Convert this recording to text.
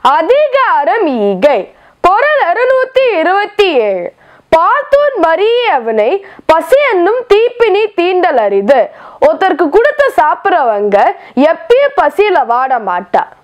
அதிகாரம் ஈகை. பொருள் 627. பார்த்தூன் மறியவனை பசி என்னும் தீப்பினி தீண்டல் அரிது. ஒருத்தருக்கு கொடுத்த சாப்பிட்றவங்க எப்பயும் பசியில வாட மாட்டா.